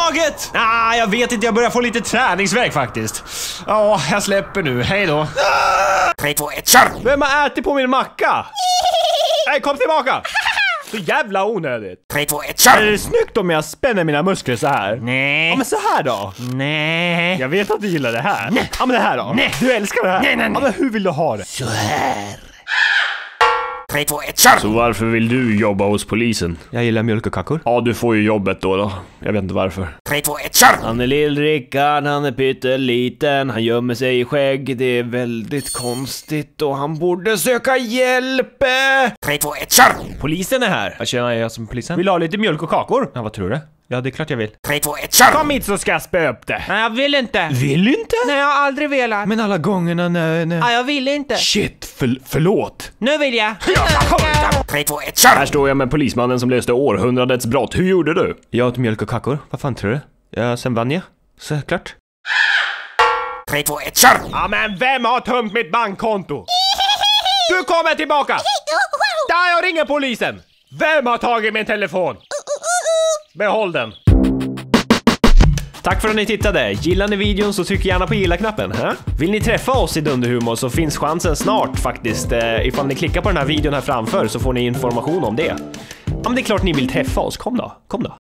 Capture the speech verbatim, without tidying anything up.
taget! Ah, jag vet inte, jag börjar få lite träningsvärk faktiskt. Ja, oh, jag släpper nu. Hej då. tre, två, ett, kör! Vem har ätit på min macka? Hej, kom tillbaka! Så jävla onödigt. tre, två, ett, kör! Är det snyggt om jag spänner mina muskler så här? Nej. Ja, men så här då? Nej. Jag vet att du gillar det här. Nej. Ja, men det här då? Nej. Du älskar det här? Nej, nej, nej. Ja, men hur vill du ha det? Så här. tre, två, ett, kör! Så varför vill du jobba hos polisen? Jag gillar mjölk och kakor. Ja, du får ju jobbet då då. Jag vet inte varför. tre, två, ett, kör! Han är lill-Rickard, han är pytteliten, han gömmer sig i skägg, det är väldigt konstigt och han borde söka hjälp. tre, två, ett, kör! Polisen är här. Jag känner jag som polisen. Vill du ha lite mjölk och kakor? Ja, vad tror du? Ja, det är klart jag vill. tre, två, ett, kör! Kom hit så ska jag spö upp det. Nej, jag vill inte. Vill du inte? Nej, jag har aldrig velat. Men alla gångerna när... när... Nej, jag vill inte. Shit, för, förlåt. Nu vill jag. tre, två, ett, kör! Här står jag med polismannen som löste århundradets brott. Hur gjorde du? Jag åt mjölk och kakor. Vad fan tror du? Ja, sen vann jag. Såklart. tre, två, ett, kör! Ja, men vem har tömt mitt bankkonto? Du kommer tillbaka! Där, jag ringer polisen! Vem har tagit min telefon? Behåll den. Tack för att ni tittade. Gillar ni videon så tryck gärna på gilla-knappen. Huh? Vill ni träffa oss i Dunderhumor så finns chansen snart faktiskt. Eh, ifall ni klickar på den här videon här framför så får ni information om det. Ja, men det är klart ni vill träffa oss. Kom då, kom då.